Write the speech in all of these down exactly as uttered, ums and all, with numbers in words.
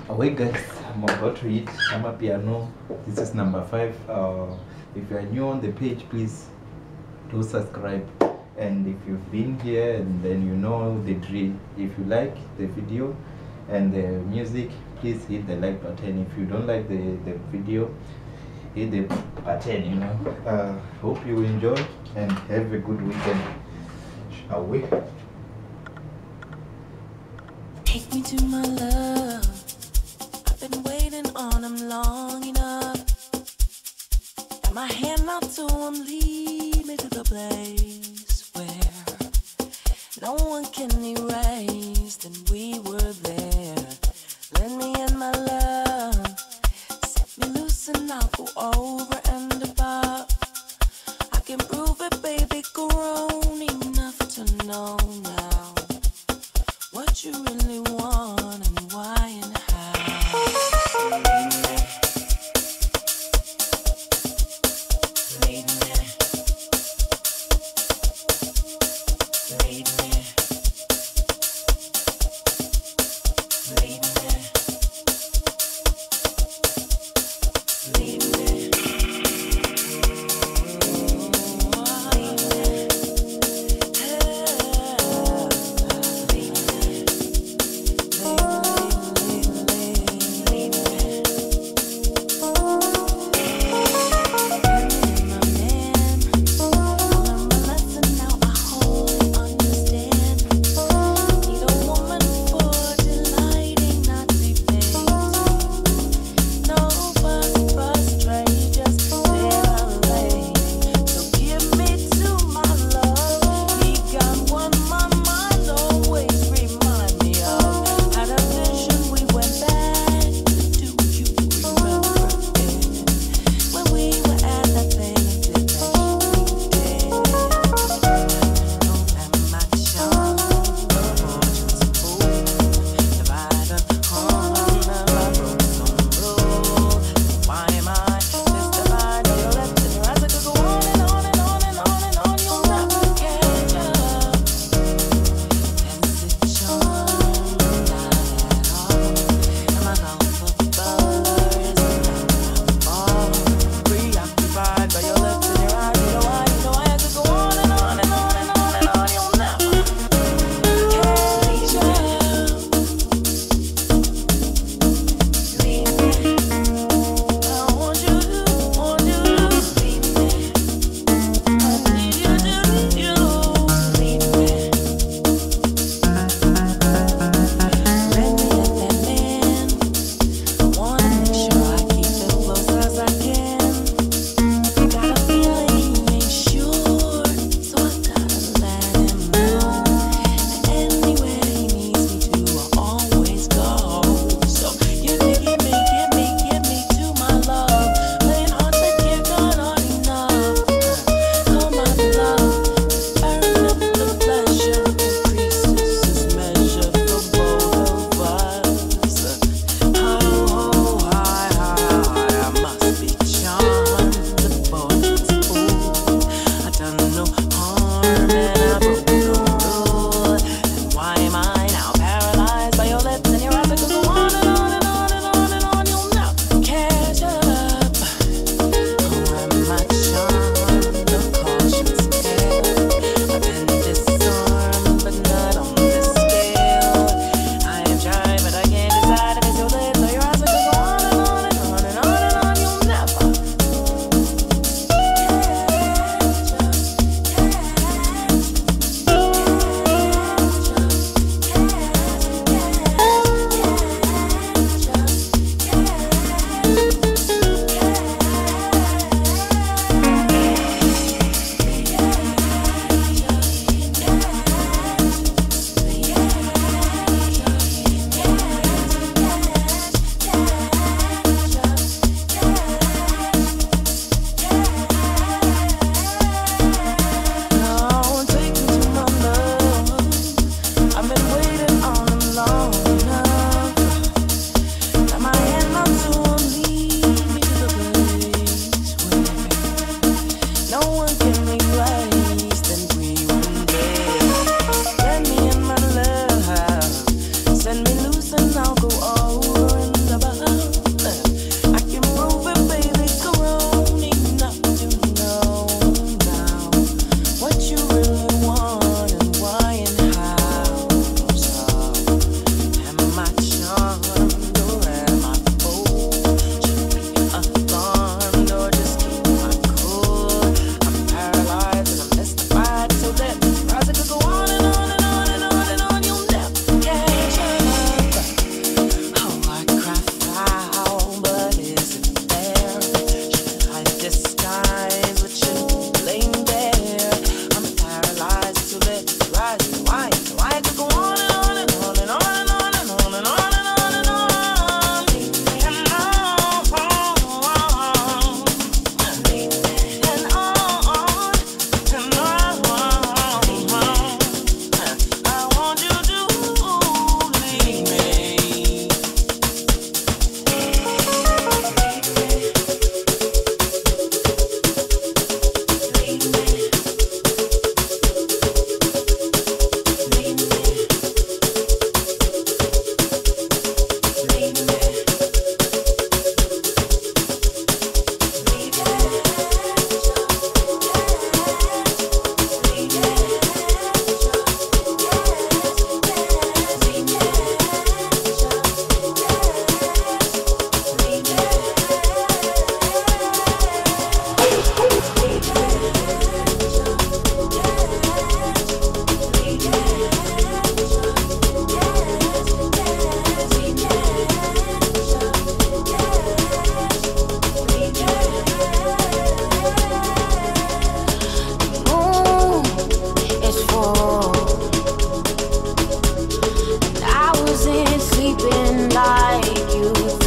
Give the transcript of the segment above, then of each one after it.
Away guys, I'm about to eat Ama Piano. This is number five. Uh, if you are new on the page, please do subscribe. And if you've been here and then you know the drill, if you like the video and the music, please hit the like button. If you don't like the, the video, hit the button, you know. Uh, hope you enjoy and have a good weekend. Away. Take me to my love. I've been waiting on him long enough. Got my hand out to him, lead me to the place where no one can erase that we were there. Let me in my love. Set me loose and I'll go over and above. I can prove it, baby, grown enough to know now what you really want and why and how. Lead me, lead me, lead me, lead me, lead me.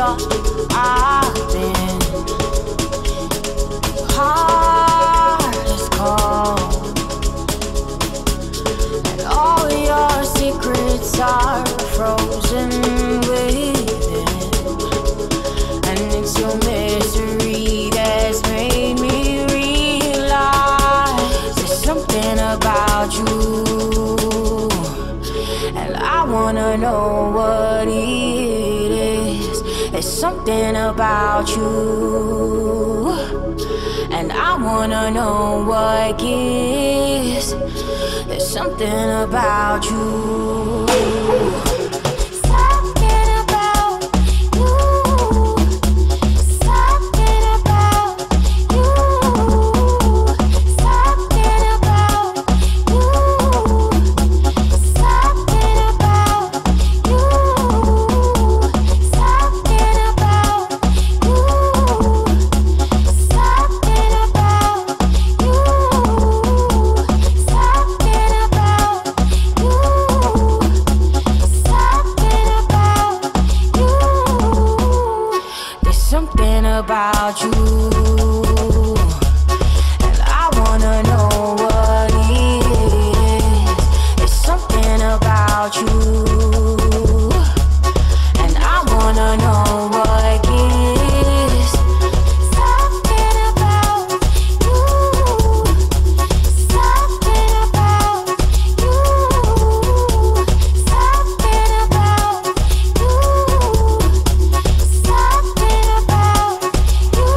all I've been. Heart is cold, and all your secrets are frozen within. And it's your misery that's made me realize there's something about you, and I wanna know what it is. There's something about you, and I wanna know what gives. There's something about you. Something about you. Something about you. Something about you. Something about you. Something about you. Something about you. Something about you. Something about you. There's something about you, and I wanna know what it is. There's something about you, and I wanna know what gives. Something about you. Something about you. Something about you. Something about you.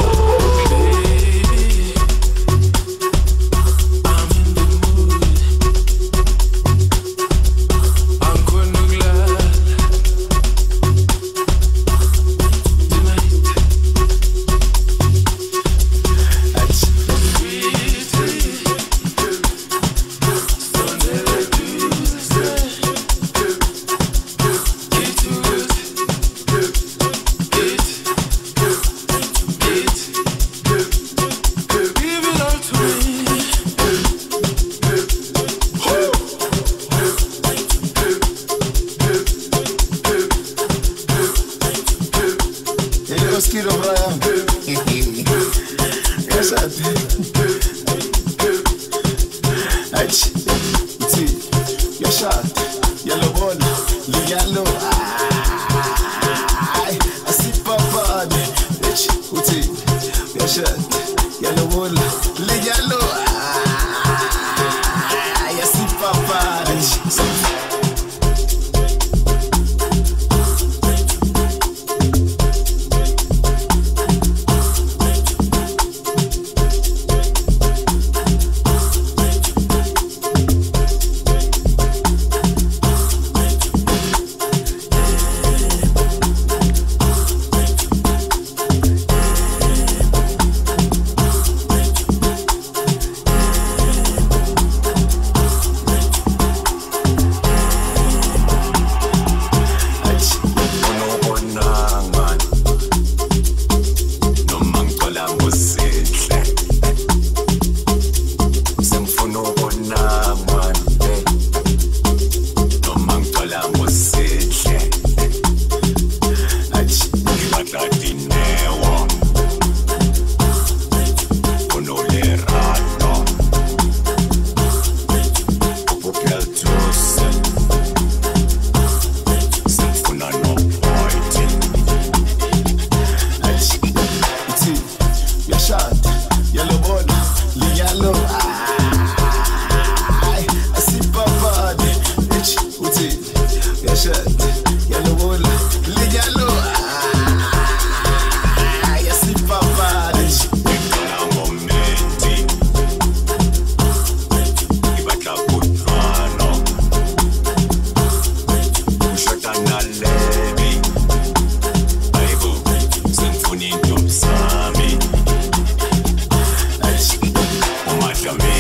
Mosquito Brian. Yes, I did. Ach, see, your shot, yellow ball, the yellow. I see Papa. Ach, see, your shot, yellow ball, the yellow. I see Papa.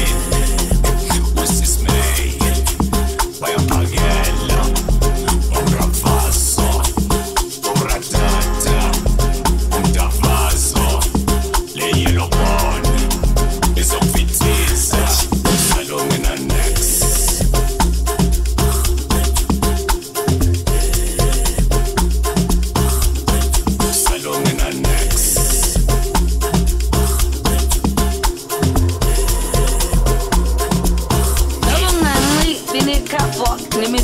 What's this made? By a pagella.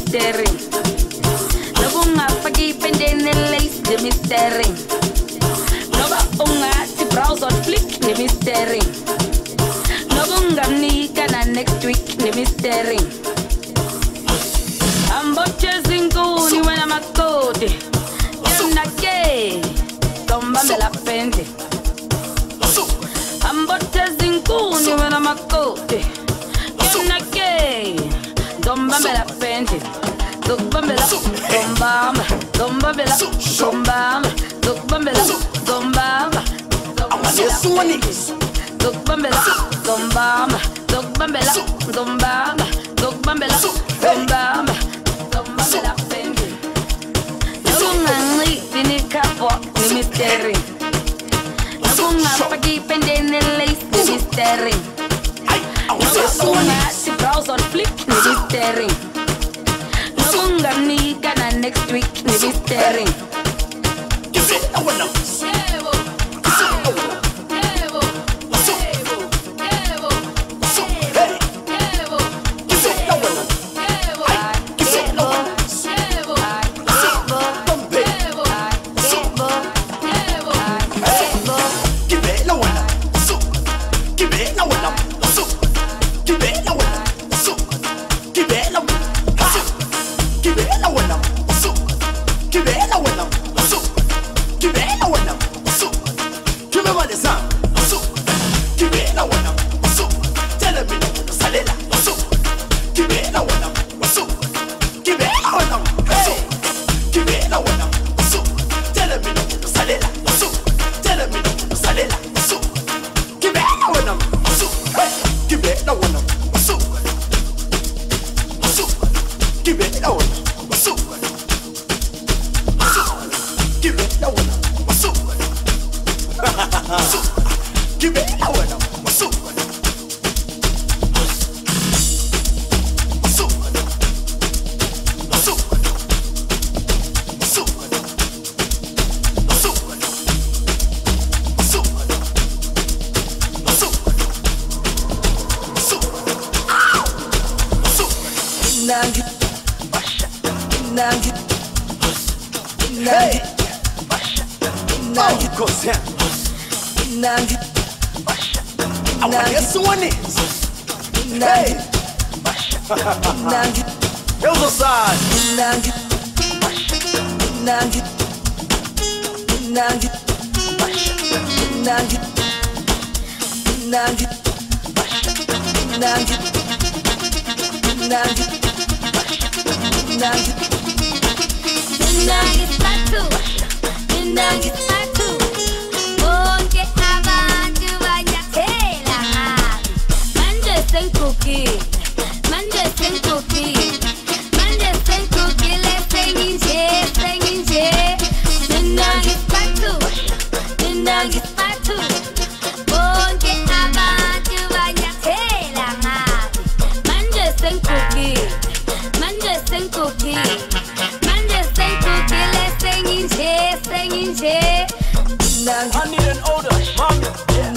mystery. Nobunga pagipende lace the mystery. Noba unga ti browse on flick the mystery. Nobunga nika na next week the mystery. I'm chasing goody when I'm a code. You're not gay. Don't bumble up fendi. I'm chasing goody when I'm a code. You're not gay. Don't bumble up fendi. Don't bumble up. Don't bum. Don't bumble up. Don't bum. Don't bumble up. Don't bum. Don't bumble up. Don't bumble up. Don't bum. Don't bumble up. Don't bum. Don't bumble up. Don't bum. Don't fendi. Nobunga ngini kapo ni mystery. Nobunga pagipende lace ni mystery. Nobunga si browse on flick ni mystery. Nobunga nika na next week ni mystery. Give it a winner. I need an older mommy.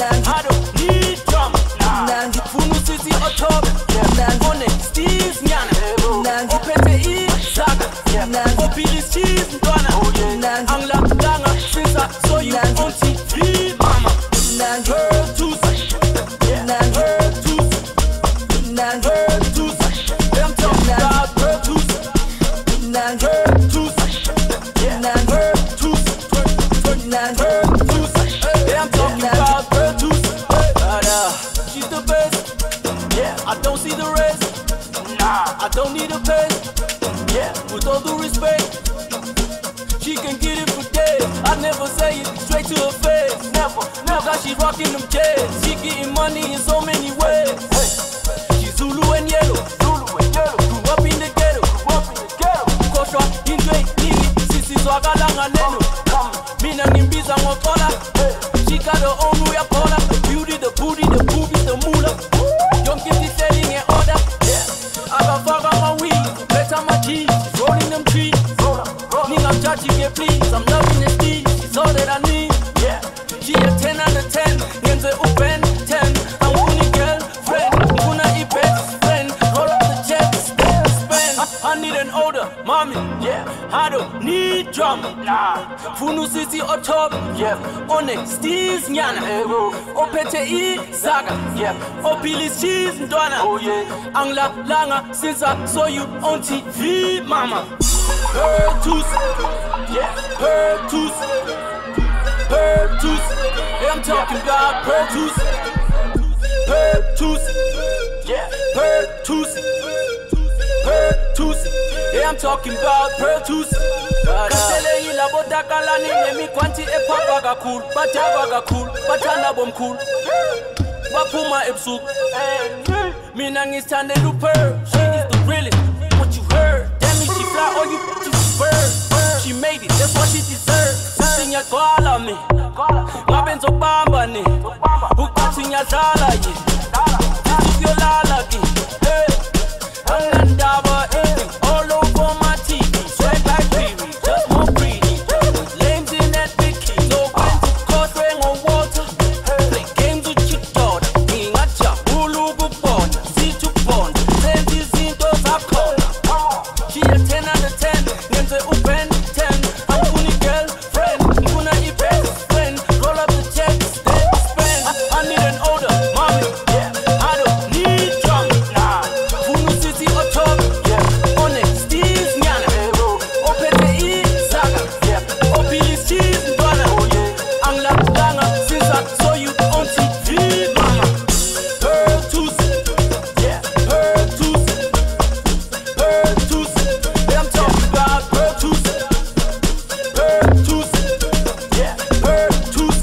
I don't need drama. Funu sisi otop. One Steve Nyana. Opete E Saga. Opilis cheese Ndwana. Angla Danga. Since I saw you on T V, mama. Her Tusa. Her Tusa. Her Tusa. I'm talking about her Tusa. Her Tusa. Her Tusa. Her Tusa. I'm talking about her Tusa. But uh, she's the best. Yeah, I don't see the rest. Nah, I don't need a pace. Yeah, with all due respect, she can get it for days. I never say it straight to her face. Never, never. She's rocking them jets. She getting money in so many ways. Hey, she's Zulu and yellow. Zulu and yellow. Grew up in the ghetto. Grew up in the ghetto. Koshwa indwe nini. Sisi swagalanga neno. Mina nimbiza ngokola. She got her own way of color. The beauty, the booty, the boobies, the moolah. Don't get this selling in order. Yeah, I got fuck on my weed. Better my cheese. Rolling them trees. Nigga, I'm judging it, please. I'm loving the steez. It's all that I need. Yeah, she a ten out of ten. In the open ten. I'm only girlfriend. I'm gonna eat best friend. Roll up the jet. Spend, spend. I, I need an old older, mommy, yeah. I don't need drama, nah. Funu sisi on top, yeah. On it, Steve's nyana, Opete e saga, yeah. Opilis cheese ndwana, oh yeah. Angla langa since I saw you on T V, mama. Her tooth, yeah. Her tooth, her tooth. Yeah, I'm talking about her tooth, her tooth, yeah. Her tooth, her tooth. Yeah, I'm talking about her tooth. Kasele ila botakala ni nemi kwanti e papa ga cool, batava ga cool, batana bom cool. Wapuma ebsuk, mina ngistande luper. She is the realest, what you heard. Damn it, she fly or you just bird. She made it, that's what she deserves. Sing ya koala me, mabenzo bamba ne, ukati ya zala ye, this your lala ge. Anandaba, all over my T V, sweat like Riri, just more pretty. Lames in that bikini, no wind to cause rain or water. Play games with your daughter, me ngacha, ulu bubona, see to bond, send these in those are cold. She a ten out of ten, names a open ten. I'm funny girlfriend, gonna eat best friend, roll up the checks, then spend. I, I need an older mommy, yeah. I don't need drama, nah. Funu sisi on top, yeah. On it, Steve's nyana, Opete e saga, yeah. Opilis cheese ndwana, oh yeah. Angla langa since I saw you on T V, mama. Her tooth, yeah. Her tooth, her tooth. Yeah, I'm talking about her tooth, her tooth, yeah. Her tooth,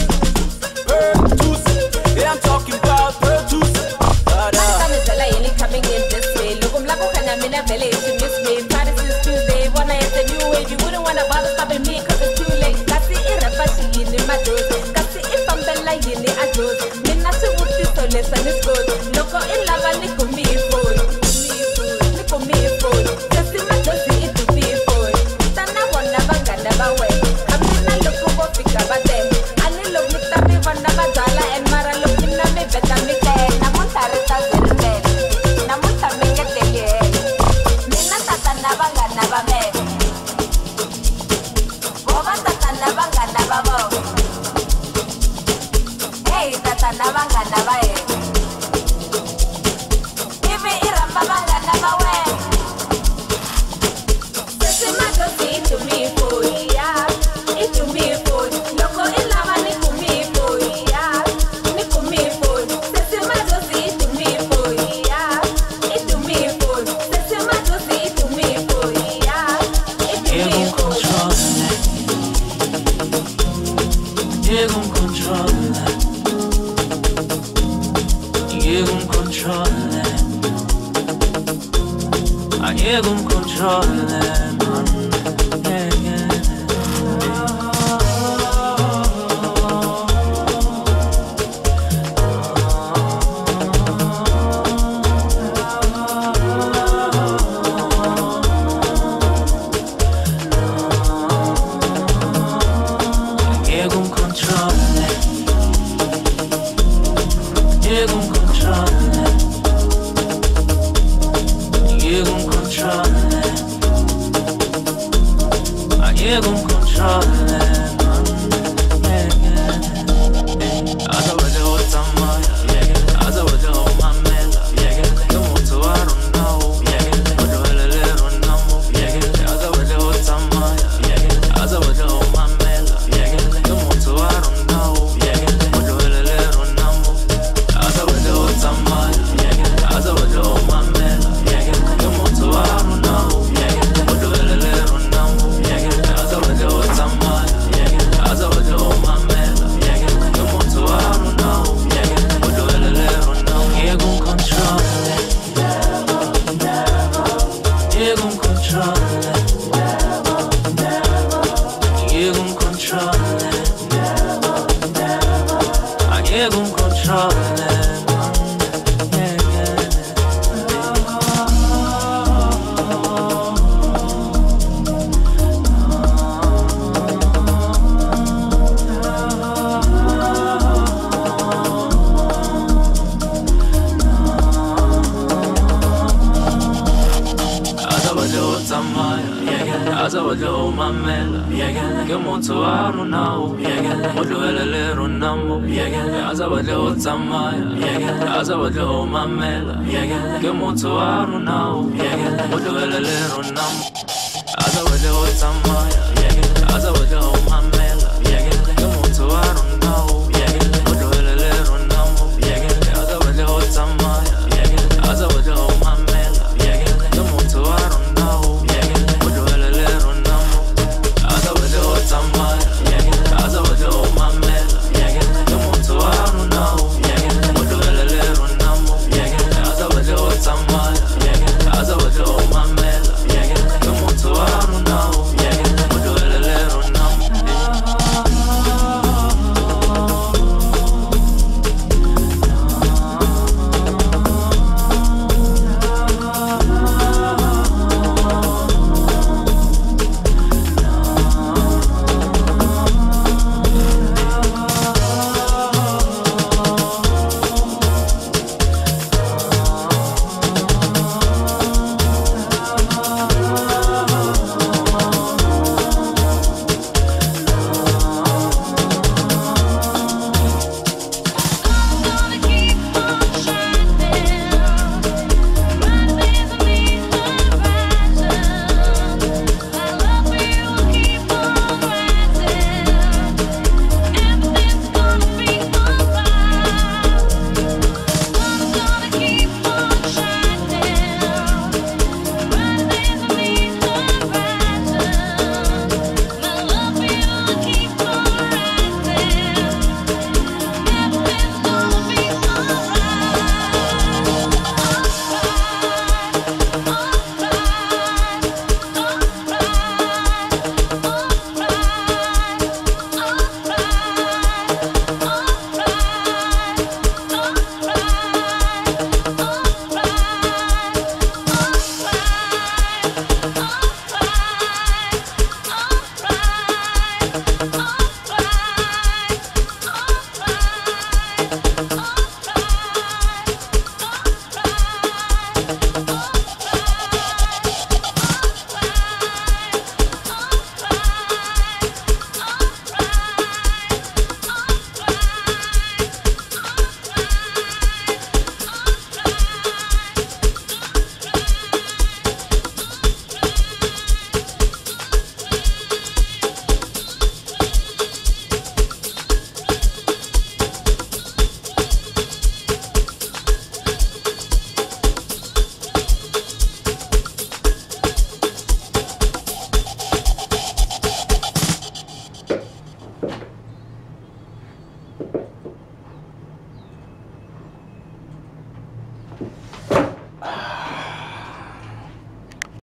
her tooth. Yeah, I'm talking about her tooth. Da-da. Time is the lady coming in this way. Look, I'm like, okay, I'm in a village. You miss me. Friday since Tuesday. One night the new wave. You wouldn't want to bother stopping me because it's too late. Kasi irrafashi in my doors. Kasi if I'm bella in the adros. Minna to put this so listen is good. Loco in lava, nico me food. Nico me food. Kasi my dosi it to be food. Tana wana banga never way. Kamina look over pick up a them. Ali look me tabi wana bazala and mara look in a me beta me ten. Namontareta zerben. Namonta me get the year. Mina tata nabanga nababe. Boba tata nabanga nababo. Hey tata nabanga nabae. Give me iramba banga nabawe. Sesi madosi to me food, yeah. Into me food. Loco in lava ni to me food, yeah. Ni to me food. Sesi madosi to me food, yeah. Into me food. Sesi madosi to me food, yeah. Into me food. Llega un control, llega un control, ah, llega un control, man, yeah, yeah. Llega un control, llega un control, llega un control, ah, llega un control, man, yeah, yeah. Azawaja otama, yeah, azawaja omamela, yeah, como tu arono, yeah, odolele ronamo, yeah, azawaja otama, yeah, azawaja omamela, yeah, como tu arono, yeah, odolele ronamo, azawaja otama, yeah, azawaja omamela, yeah, como tu arono, yeah, odolele ronamo, yeah, azawaja otama. tsamaya aza wadlo mamela ke motho wa rona o o tlohele le rona mo aza wadlo tsamaya aza wadlo mamela ke motho wa rona o o tlohele le rona mo aza wadlo tsamaya aza wadlo mamela